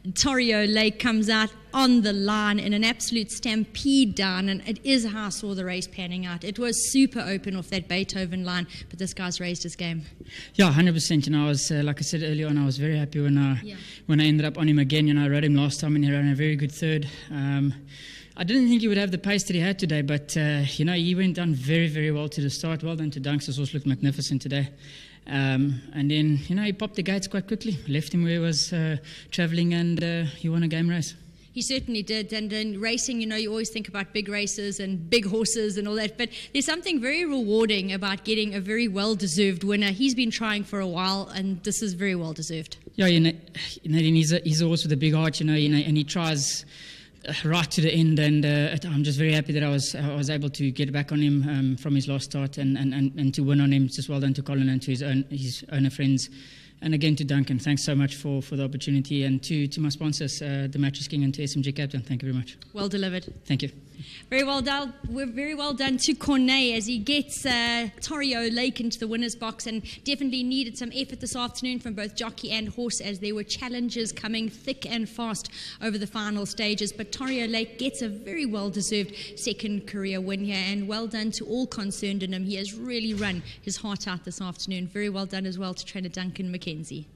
Torio Lake comes out on the line in an absolute stampede down, and it is how I saw the race panning out. It was super open off that Beethoven line, but this guy's raised his game. Yeah, 100%. I was, like I said earlier on, I was very happy when I ended up on him again. I rode him last time and he ran a very good third. I didn't think he would have the pace that he had today, but he went down very, very well to the start. Well done to Dunks. His horse looked magnificent today. And then, he popped the gates quite quickly, left him where he was travelling, and he won a game race. He certainly did. And in racing, you always think about big races and big horses and all that, but there's something very rewarding about getting a very well-deserved winner. He's been trying for a while, and this is very well-deserved. Yeah, he's a horse with a big heart, and he tries right to the end, and I'm just very happy that I was able to get back on him from his last start and to win on him. Just well done to Colin and to his owner friends, and again to Duncan. Thanks so much for the opportunity, and to my sponsors, the Mattress King, and to SMG Captain. Thank you very much. Well delivered. Thank you. Very well done. Very well done to Cornet as he gets Torio Lake into the winner's box, and definitely needed some effort this afternoon from both jockey and horse as there were challenges coming thick and fast over the final stages. But Torio Lake gets a very well-deserved second career win here, and well done to all concerned in him. He has really run his heart out this afternoon. Very well done as well to trainer Duncan McKenzie.